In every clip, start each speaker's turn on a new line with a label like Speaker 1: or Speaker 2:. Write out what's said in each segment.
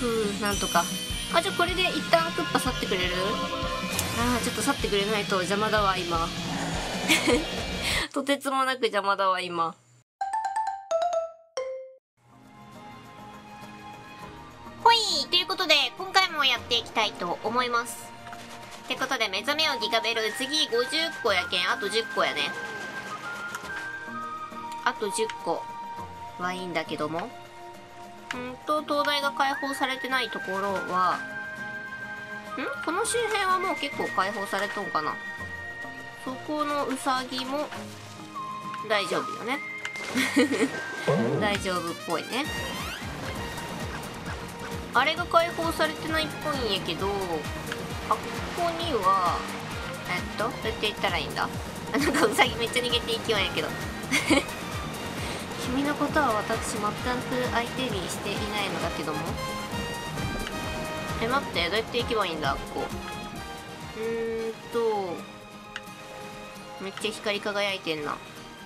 Speaker 1: ふう、なんとか。あ、じゃあこれで一旦クッパ去ってくれる？あー、ちょっと去ってくれないと邪魔だわ、今。とてつもなく邪魔だわ、今。ほい、ということで、今回もやっていきたいと思います。ってことで、目覚めよギガベル、次50個やけん、あと10個やね。あと10個はいいんだけども。東大が開放されてないところは、この周辺はもう結構開放されとんかな。そこのウサギも大丈夫よね。大丈夫っぽいね。あれが開放されてないっぽいんやけど、あ、ここにはどうやって行ったらいいんだ。なんかウサギめっちゃ逃げていきようんやけど。君のことは私全く相手にしていないのだけども。待って、どうやって行けばいいんだ、ここ。めっちゃ光り輝いてんな。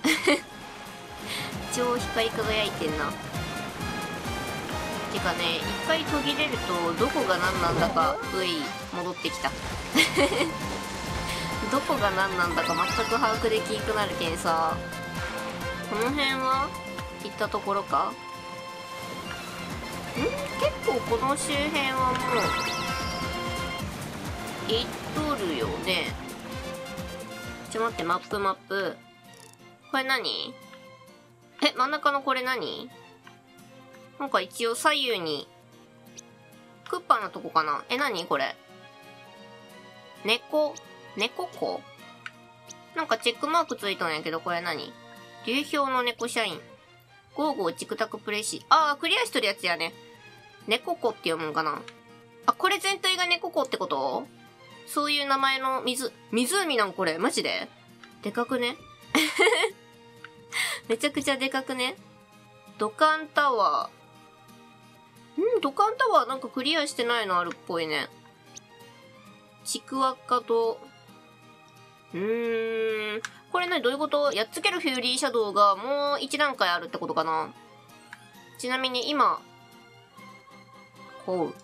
Speaker 1: 超光り輝いてんな。てかね、一回途切れるとどこが何なんだか、戻ってきた。どこが何なんだか全く把握できんくなるけんさ。この辺は行ったところか？結構この周辺はもう行っとるよね。ちょ待って、マップ。これ何？真ん中のこれ何？なんか一応左右にクッパのとこかな。何これ？猫子？なんかチェックマークついたんやけど、これ何？流氷の猫社員。ゴーゴーチクタクプレシ。クリアしとるやつやね。猫子って読むんかな。これ全体が猫子ってこと？そういう名前の湖なんこれ。マジで？でかくね？めちゃくちゃでかくね？土管タワー。土管タワーなんかクリアしてないのあるっぽいね。ちくわっかと、これね、どういうこと？やっつけるフューリーシャドウがもう1段階あるってことかな。ちなみに今、こう。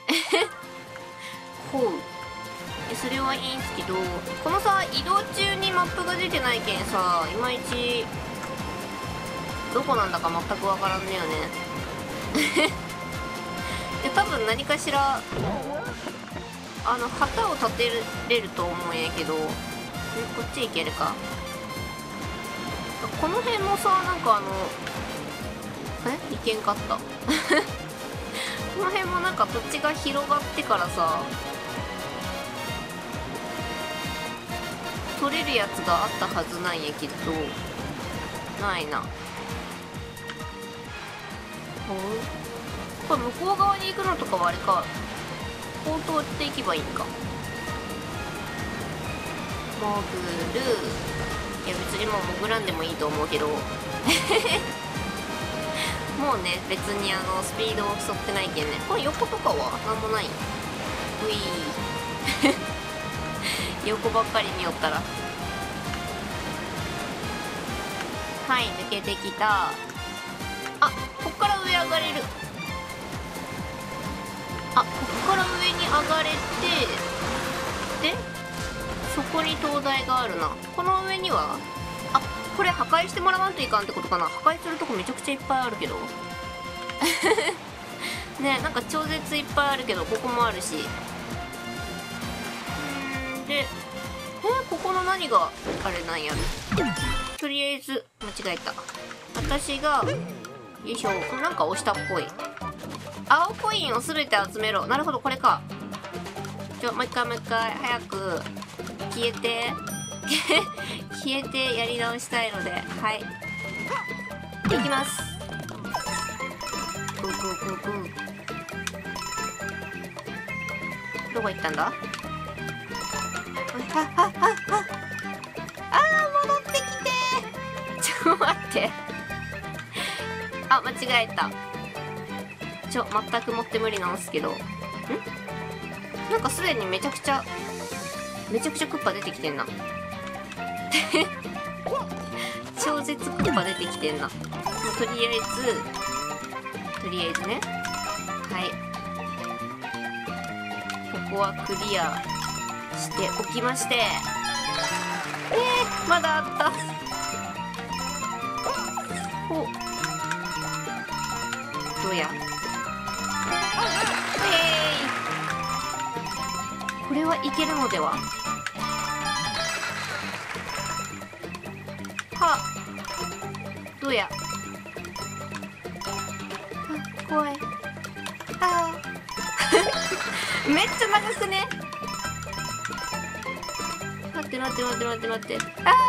Speaker 1: それはいいんすけど、このさ、移動中にマップが出てないけんさ、いまいち、どこなんだか全くわからんねよね。で、多分何かしら、旗を立てれると思うんやけど、こっち行けるか。この辺もさ、なんか行けんかった。この辺もなんか土地が広がってからさ、取れるやつがあったはずなんやけど、ないな。これ向こう側に行くのとかはあれか。こう通っていけばいいんか。潜る。いや別にもう潜らんでもいいと思うけど。もうね、別にスピードを競ってないけんね。これ横とかはなんもない。横ばっかり見よったら。はい、抜けてきた。こっから上上がれる。こっから上に上がれて、で、そこに灯台があるな。この上には、これ破壊してもらわんといかんってことかな。破壊するとこめちゃくちゃいっぱいあるけど。ね、なんか超絶いっぱいあるけど、ここもあるし。で、ここの何があれなんやる。とりあえず、間違えた。私が、よいしょ、なんか押したっぽい。青コインをすべて集めろ。なるほど、これか。もう一回、早く、消えて。消えてやり直したいので、はい。いきます。どこ行ったんだ？戻ってきて。ちょっと待って。間違えた。全くもって無理なんすけど。なんかすでにめちゃくちゃクッパ出てきてんな。超絶クッパ出てきてんな。とりあえずね。はい。 こはクリアしておきまして、まだあった。お、どうや。これはいけるのでは。はどうや。あ、怖い。あめっちゃ長くね。待って待って待って待って待って。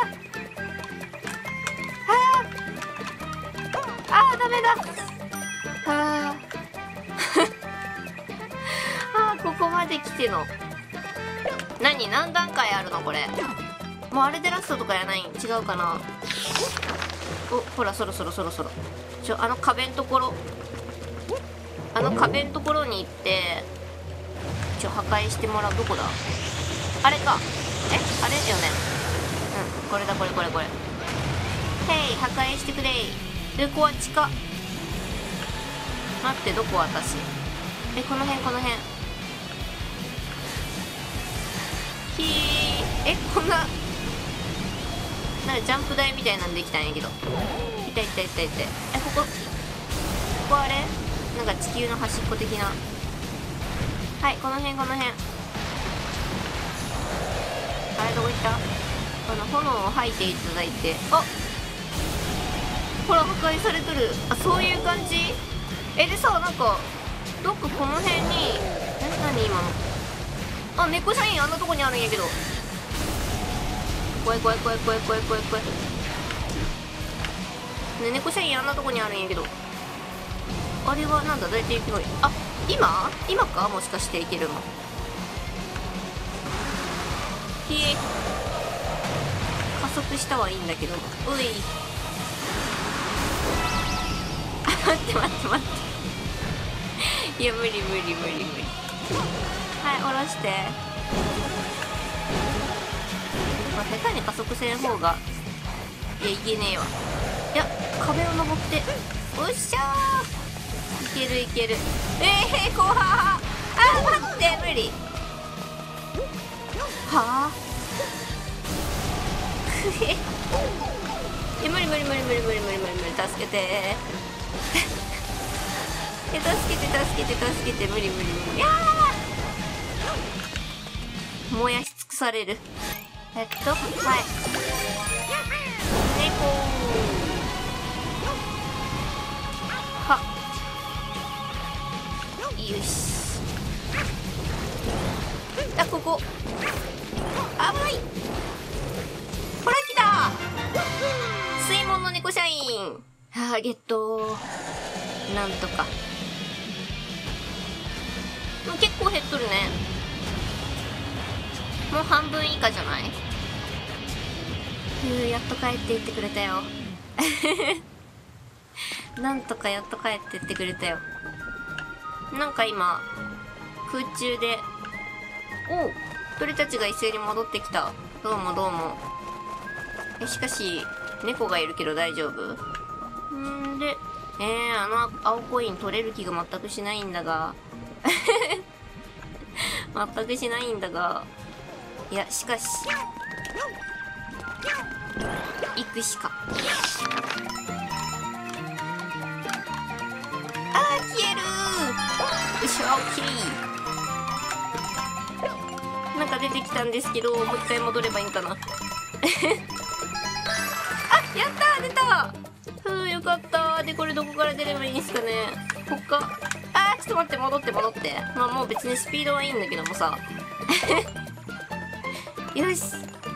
Speaker 1: ダメだ。ここまで来ての。何段階あるのこれ。もうあれでラストとかやないん違うかな。お、ほら、そろそろ。あの壁のところに行って破壊してもらう。どこだ。あれか。あれよね。これだ。これ。へい、破壊してくれい。で、こは地下。待って、どこ私。この辺。こんななんかジャンプ台みたいなんできたんやけど。痛い。ここあれなんか地球の端っこ的な。はい、この辺。あれどこ行った。炎を吐いていただいて。ほら破壊されとる。そういう感じ。でさ、なんかどっかこの辺に何今の。猫社員あんなとこにあるんやけど。怖い。ね、猫社員あんなとこにあるんやけど。あれはなんだ。どうやって行くの。今か。もしかして行けるの。加速したはいいんだけど。うい。待っていや無理。はい、下ろして。下手に加速せん方がいけねえわ。いや、壁を登って。おっしゃー。いける。怖ー。待って、無理。はあ無理。助けて。助けて。無理。燃やし尽くされる。はい。猫。はよし。ここ危ない。ほら来た。水門の猫社員。ゲット。なんとか。結構減っとるね。もう半分以下じゃない。やっと帰っていってくれたよ。なんとかやっと帰っていってくれたよ。なんか今空中で鳥たちが一斉に戻ってきた。どうもしかし猫がいるけど大丈夫？で青コイン取れる気が全くしないんだがいや、しかし行くしか。消えるー。よし、オッケー。なんか出てきたんですけど、もう一回戻ればいいんかな。やったー、出た。よかったー。で、これどこから出ればいいんですかね。こっか。ちょっと待って、戻って。もう別にスピードはいいんだけどもさ。よし。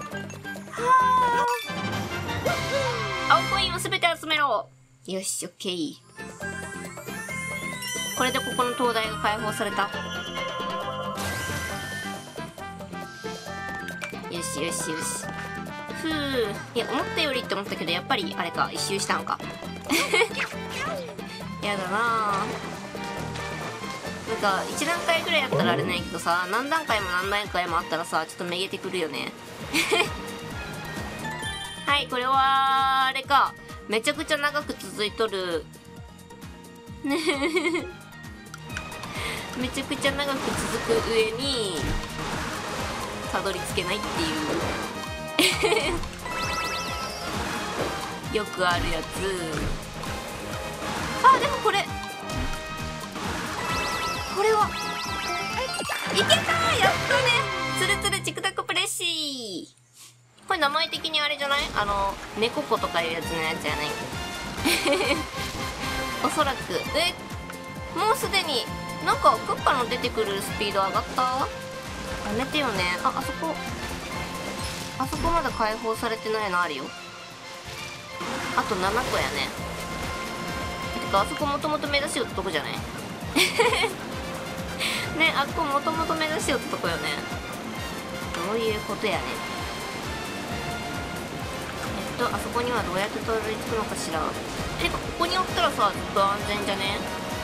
Speaker 1: 青コインをすべて集めろ。よし、オッケー。これでここの灯台が解放された。よし。いや、思ったよりって思ったけど、やっぱりあれか、一周したんか。やだなぁ。なんか1段階ぐらいやったらあれないけどさ、何段階もあったらさ、ちょっとめげてくるよね。はい、これはあれか、めちゃくちゃ長く続いとるめちゃくちゃ長く続く上にたどり着けないっていうよくあるやつ。あ、でもこれはいけたー、やっとね。つるつるチクタクプレッシー。これ名前的にあれじゃない？猫子とかいうやつのやつやないおそらく。もうすでになんかクッパの出てくるスピード上がった？やめてよね。あそこまだ解放されてないのあるよ。あと7個やね。てかあそこもともと目指しよったとこじゃないね、あそこもともと目指しよったとこよね。どういうことやね。あそこにはどうやってたどり着くのかしら。てかここにおったらさ、ずっと安全じゃね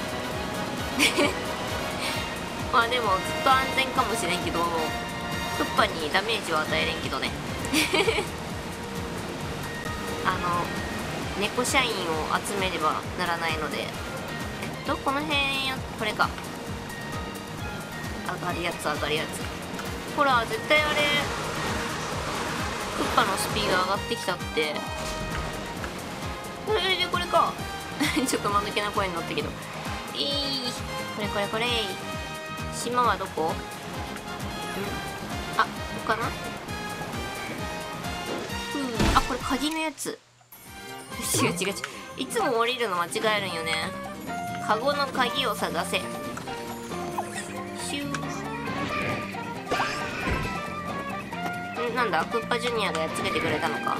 Speaker 1: まあでもずっと安全かもしれんけど、クッパにダメージは与えれんけどね猫社員を集めればならないので、この辺これか。上がるやつ。ほら絶対あれクッパのスピード上がってきたって。でこれかちょっと間抜けな声になったけど、これ島はどこ？あ、ここかな。あ、これ鍵のやつ。違う、いつも降りるの間違えるんよね。カゴの鍵を探せ。シュー。なんだ、クッパジュニアがやっつけてくれたのか。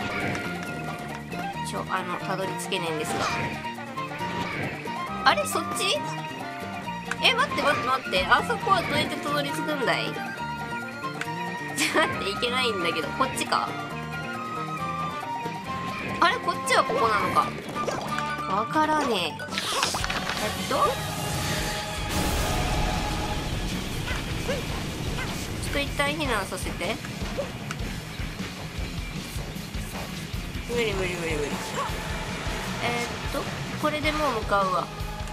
Speaker 1: たどり着けねえんですが。あれ、そっち？待って、あそこはどうやってたどり着くんだい？待って、いけないんだけど、こっちか。あれ、こっちはここなのか。わからねえ。ちょっと一旦避難させて。無理。これでもう向かうわ。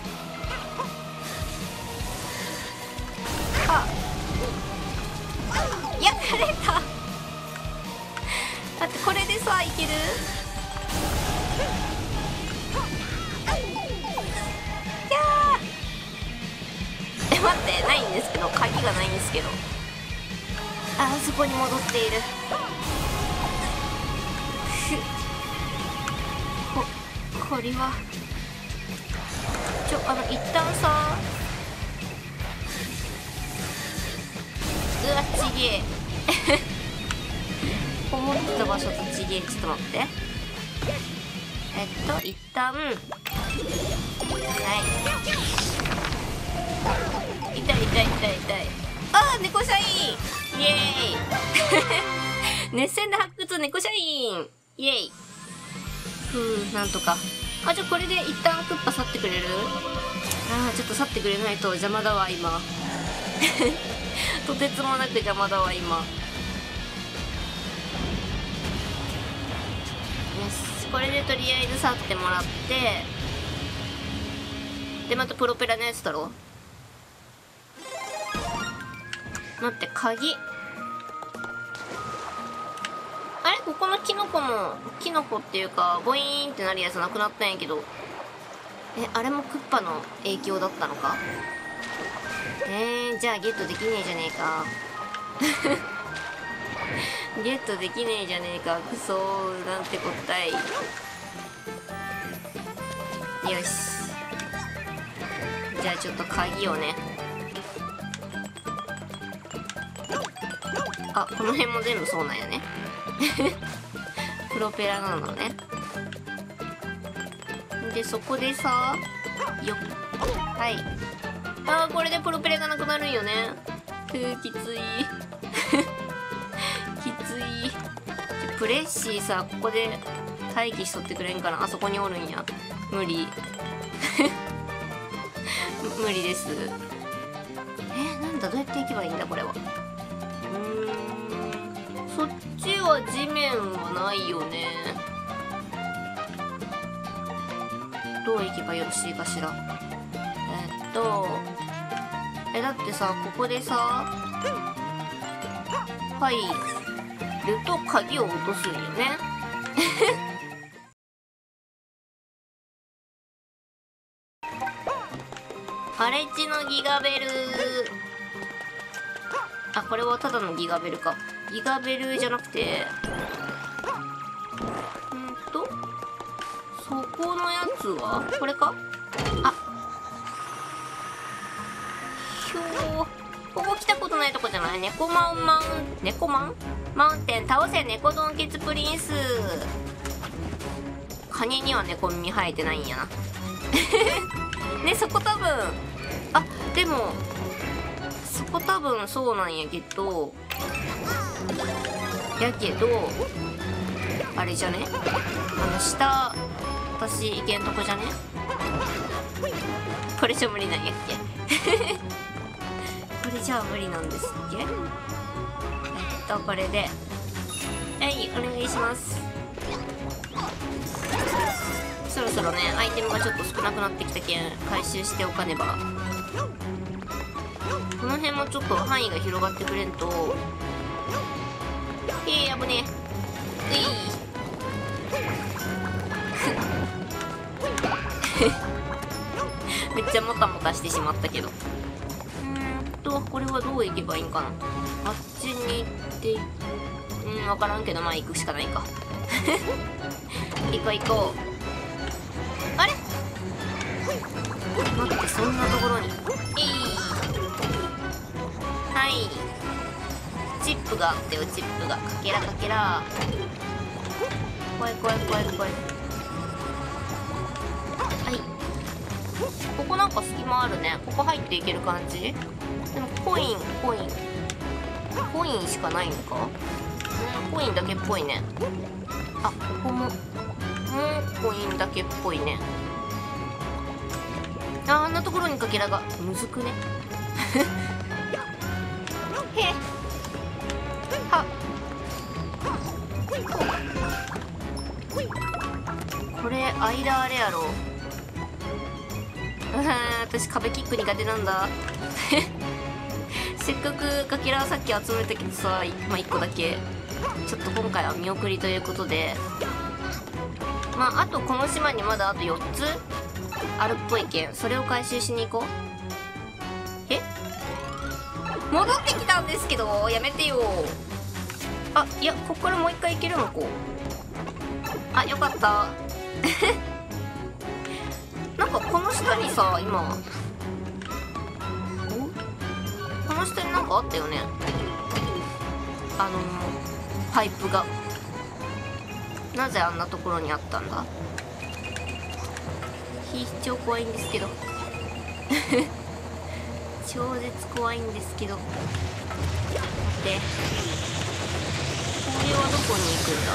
Speaker 1: やられた待って、これでさ、いける？待って、ないんですけど、鍵がないんですけど。あそこに戻っている。これは一旦さ、うわ、ちげえ思ってた場所とちげえ。ちょっと待って。一旦はい、痛い。あー、猫社員イエーイ熱戦で発掘猫社員イエーイ。なんとか。じゃあこれで一旦クッパ去ってくれる？ちょっと去ってくれないと邪魔だわ今とてつもなく邪魔だわ今。よし、これでとりあえず去ってもらって、でまたプロペラのやつだろ。待って、鍵。あれ、ここのキノコっていうかボイーンってなるやつなくなったんやけど、あれもクッパの影響だったのか。じゃあゲットできねえじゃねえかゲットできねえじゃねえか、クソーなんてこったい。よし、じゃあちょっと鍵をね。この辺も全部そうなんやねプロペラなのね。でそこでさ、よっ、はい。これでプロペラがなくなるんよね。きついきついプレッシーさ、ここで待機しとってくれんかな。あそこにおるんや。無理無理です。なんだ、どうやって行けばいいんだこれは。そっちは地面はないよね。どう行けばよろしいかしら。 だってさ、ここでさ入ると鍵を落とすんよね。パレッジのギガベル。あ、これはただのギガベルか。ギガベルじゃなくて、そこのやつはこれか。あ、ひょー、ここ来たことないとこじゃない？猫マウンテン倒せ、猫ドンケツプリンス。カニには猫耳生えてないんやな。ね、そこ多分、あ、でもそこ多分そうなんやけど、あれじゃね、下私行けんとこじゃね。これじゃ無理なんやっけ。これじゃあ無理なんですっけ。これではいお願いします。そろそろねアイテムがちょっと少なくなってきたけん回収しておかねば。この辺もちょっと範囲が広がってくれんと。危ねえ。めっちゃモタモタしてしまったけど。これはどう行けばいいんかな。あっちに行って分からんけど、まあ行くしかないか。行こう行こう。あれ待って、そんなところにはい、チップがあってよ、チップが。かけらかけら。怖い怖い怖い怖い。はい、ここなんか隙間あるね。ここ入っていける感じ。でもコインしかないのか。コインだけっぽいね。あ、ここもコインだけっぽいね。あんなところにかけらがむずくね。へっはっ、これ間あれやろ。私壁キック苦手なんだ。せっかくかけらさっき集めたけどさ、まあ1個だけちょっと今回は見送りということで、まああとこの島にまだあと4つあるっぽいけん、それを回収しに行こう。戻ってきたんですけど、やめてよ。あ、いや、ここからもう一回行けるのこう。あ、よかった。なんかこの下にさ、今この下になんかあったよね。パイプが。なぜあんなところにあったんだ。非常怖いんですけど。超絶怖いんですけど。待って、これはどこに行くんだ。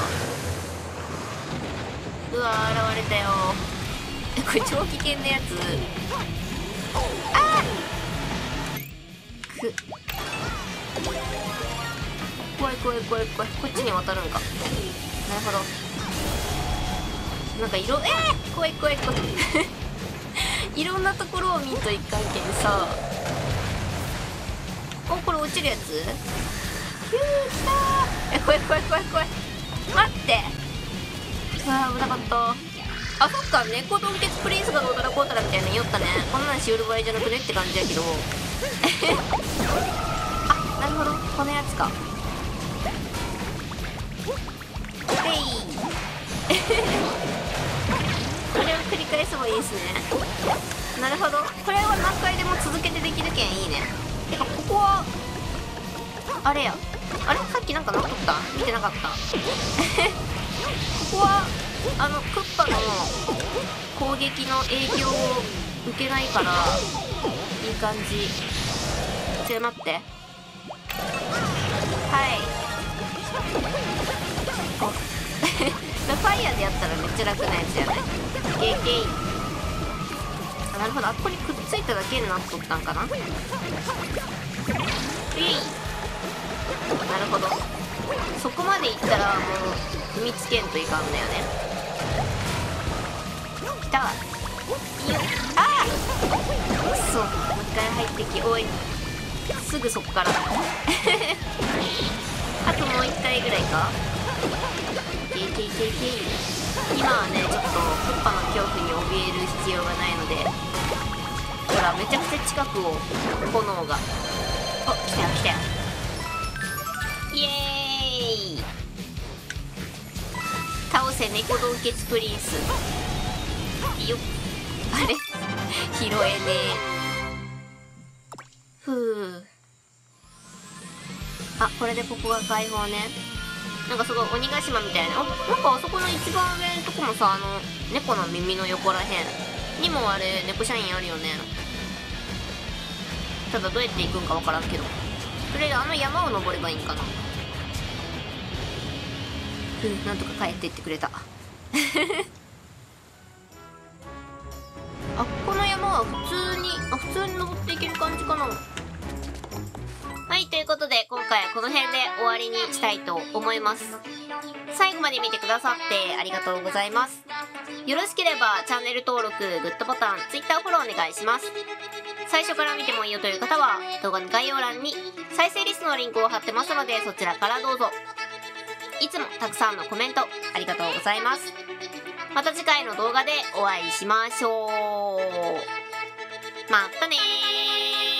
Speaker 1: うわー、現れたよ。これ超危険なやつ。あーく、怖い怖い怖い怖い。こっちに渡るんか。なるほど。なんか怖い怖い怖い。いろんなところを見んといかんけんさ。お、これ落ちるやつ。ヒュー、きたー。怖い怖い怖い怖い。待って、うわー、危なかった。あ、そっか、猫ドンケツプリンスがどうたらこうたらみたいなの言おったね。こんなんしおる場合じゃなくねって感じやけど。あ、なるほど、このやつか。へい。これを繰り返せばいいですね。なるほど、これは何回でも続けてできるけんいいね。てかここはあれや、あれさっきなんかなっとった？見てなかった。ここはクッパの攻撃の影響を受けないからいい感じ。ちょっと待って、はい。ファイヤーでやったらめっちゃ楽なやつやね。ゲイゲイ。あ、なるほど、あっこにくっついただけになっとったんかな。なるほど、そこまでいったらもう踏みつけんといかんだよね。きた。ああ、くそ、もう一回入ってき。おい、 すぐそっからあともう1回ぐらいか。今はねちょっとクッパの恐怖に怯える必要がないので、ほらめちゃくちゃ近くを炎が、お、来たよ来たよ、イエーイ、倒せ猫洞穴プリンスよっ。あれ拾えねえ。ふう。あ、これでここが解放ね。なんかすごい鬼ヶ島みたいな。なんかあそこの一番上のとこもさ、猫の耳の横らへんにもあれ猫社員あるよね。ただどうやって行くんかわからんけど、とりあえずあの山を登ればいいんかな。なんとか帰っていってくれたあ、この山は普通に登っていける感じかな。はい、ということで今回はこの辺で終わりにしたいと思います。最後まで見てくださってありがとうございます。よろしければチャンネル登録、グッドボタン、Twitter フォローお願いします。最初から見てもいいよという方は動画の概要欄に再生リストのリンクを貼ってますので、そちらからどうぞ。いつもたくさんのコメントありがとうございます。また次回の動画でお会いしましょう。またねー。